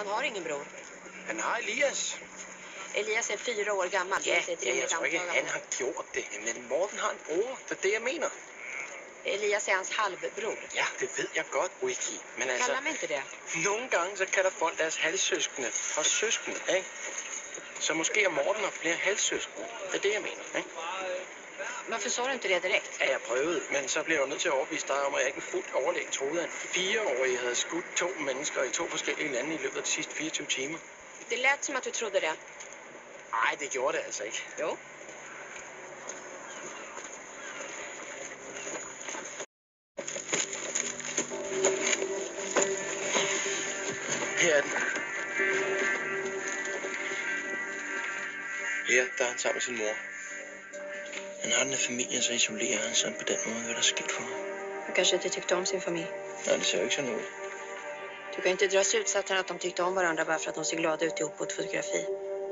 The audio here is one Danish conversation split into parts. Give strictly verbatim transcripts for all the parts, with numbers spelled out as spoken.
Han har ingen bror. Han har Elias. Elias är fyra år gammal. Ja, det är ett ja, jeg rimligt tror ikke, antagande. han har gjort det. Men Morten har en bror. Det er det, jeg mener. Elias är hans halvbror. Ja, det ved jeg godt, Wiki. Men altså, Kallar mig inte det. nogle gange så kalder folk deres halvsøskende for søskende, ikke? Så måske er Morten har flere halvsøskende. Det er det, jeg mener, ikke? Varför sa du inte det direkt? Ja, jeg prøvede, men så blev jeg nødt til at overbevise dig om, at jeg ikke fuldt overlæg troede, at fireårige havde skudt to mennesker i to forskellige lande i løbet af de sidste fireogtyve timer. Det lät som att du trodde det. Nej, det gjorde det altså ikke. Jo. Her er den. Her, der er han sammen med sin mor. Han har den af familien, så isolerer han sig på den måde, hvad der er sket for ham. Han kanske inte tyckte om sin familj. Nej, det ser jo ikke sådan ud. Du kan inte dra slutsatsen att de tyckte om varandra bara för att de ser glada ut ihop på ett fotografi.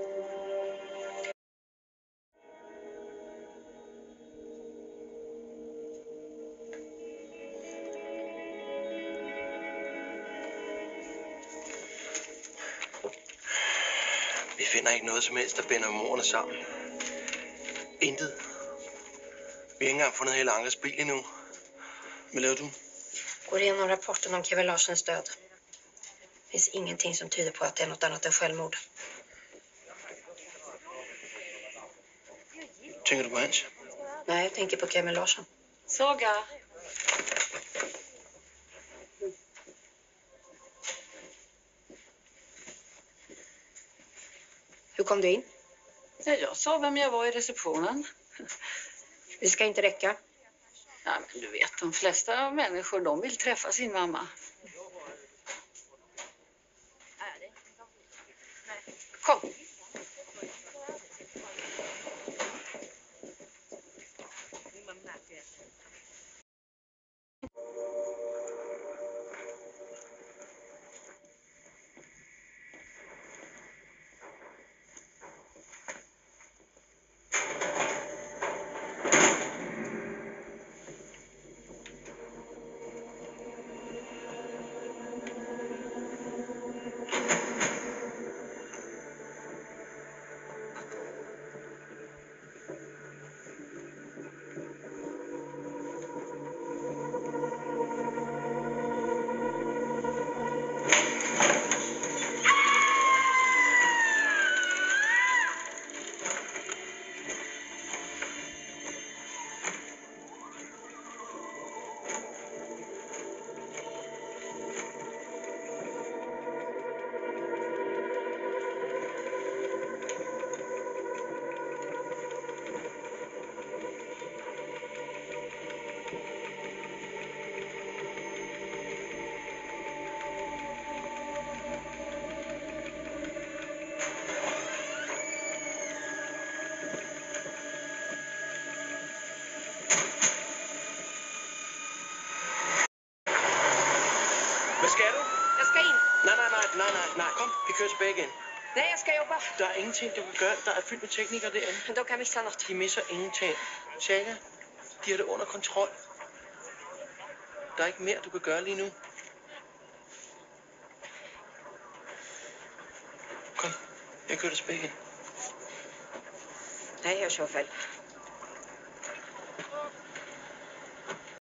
Vi finder ikke noget som helst, der binder morerne sammen. Intet. Vi har ikke engang fundet hele Ankers bil endnu. Hvad laver du? Går igenom rapporten om Kevin Larsens död. Det finns ingenting som tyder på att det är något annat än självmord. Tænker du på Hans? Nej, jag tänker på Kevin Larsson. Saga. Hur kom du in? Ja, jag sa vem jag var i receptionen. Det ska inte räcka. Ja, men du vet, de flesta människor de vill träffa sin mamma. Kom. Hvad skal du? Jag ska in. Nej, nej, nej, nej, nej, nej. Kom, vi kører tilbage igen. Nej, jag ska jobba. Der er ingenting, du kan gøre. Der er fyldt med teknikere derinde. Men de kan missa något. De misser ingenting. Saga, de har det under kontrol. Der er ikke mere, du kan gøre lige nu. Kom, jeg kører dig tilbage igen. Nej, jag kör själv.